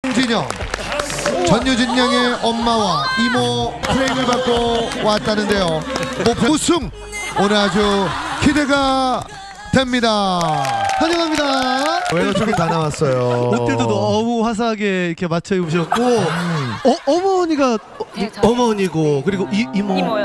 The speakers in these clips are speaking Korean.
진영 전유진 양의 엄마와 이모 프레임을 받고 왔다는데요. 목표 우승 오늘 아주 기대가 됩니다. 환영합니다. 외가 쪽이 다 나왔어요. 옷들도 너무 화사하게 이렇게 맞춰 입으셨고 어머니가 네, 어머니고 그리고 이모. 이모요.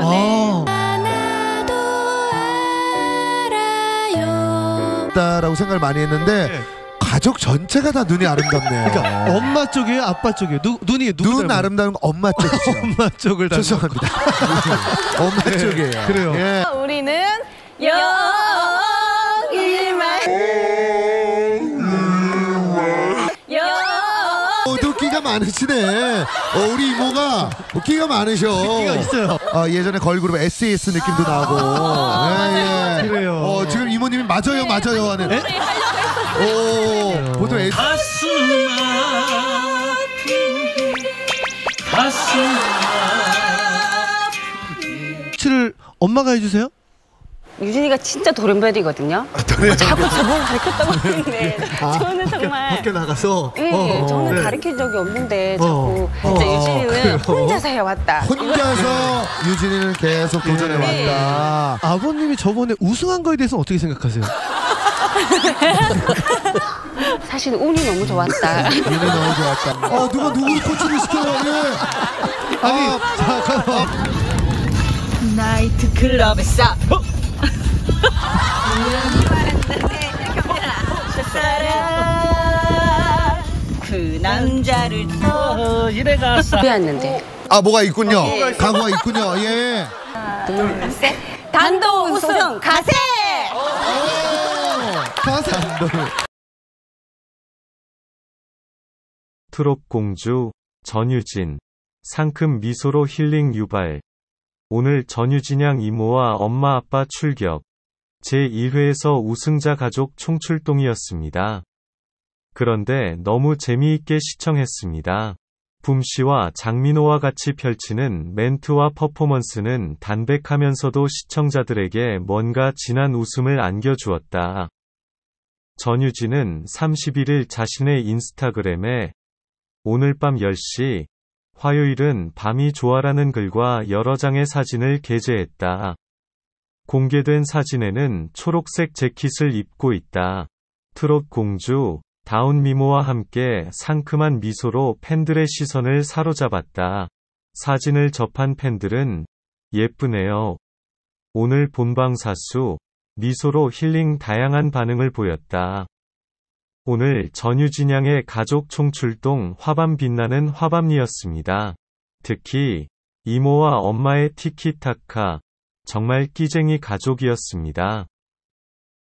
라고 생각을 많이 했는데 네. 가족 전체가 다 눈이 아름답네요. 그러니까 엄마 쪽이에요, 아빠 쪽이에요. 눈이 눈 아름다운 건 엄마 쪽이죠. 엄마 쪽을 닮은. 죄송합니다. 엄마 네, 쪽이에요. 그래요. 예. 우리는 여기만 모두 끼가 많으시네. 우리 이모가 끼가 많으셔. 끼가 있어요. 예전에 걸그룹 SAS 느낌도 나고. 예, 예. 그래요. 지금 이모님이 맞아요 하는. 보통 S. 를 엄마가 해주세요? 유진이가 진짜 돌연변이거든요. 자꾸 저보고 가르쳤다고 하는데 저는 정말 밖에 나가서. 네, 저는 네. 가르친 적이 없는데 자꾸 진짜 유진이는 혼자서 해왔다. 혼자서 유진이는 계속 도전해왔다. 아버님이 저번에 우승한 거에 대해서는 어떻게 생각하세요? 사실 운이 너무 좋았다. 운이 너무 좋았다. 누가 누구를 코치를 시켜요? 예. 아니 잠깐만. 나이트클럽에서 그 남자를 이래가서 배웠는데 뭐가 있군요. 가구가 있군요. 예. 둘, 셋. 단독 우승 가세! 트롯공주 전유진 상큼 미소로 힐링 유발. 오늘 전유진 양 이모와 엄마 아빠 출격. 제1회에서 우승자 가족 총출동이었습니다. 그런데 너무 재미있게 시청했습니다. 붐씨와 장민호와 같이 펼치는 멘트와 퍼포먼스는 담백하면서도 시청자들에게 뭔가 진한 웃음을 안겨주었다. 전유진은 31일 자신의 인스타그램에 오늘 밤 10시 화요일은 밤이 좋아라는 글과 여러 장의 사진을 게재했다. 공개된 사진에는 초록색 재킷을 입고 있다. 트롯 공주 다운 미모와 함께 상큼한 미소로 팬들의 시선을 사로잡았다. 사진을 접한 팬들은 예쁘네요. 오늘 본방사수 미소로 힐링 다양한 반응을 보였다. 오늘 전유진 양의 가족 총출동 화밤 빛나는 화밤이었습니다. 특히 이모와 엄마의 티키타카 정말 끼쟁이 가족이었습니다.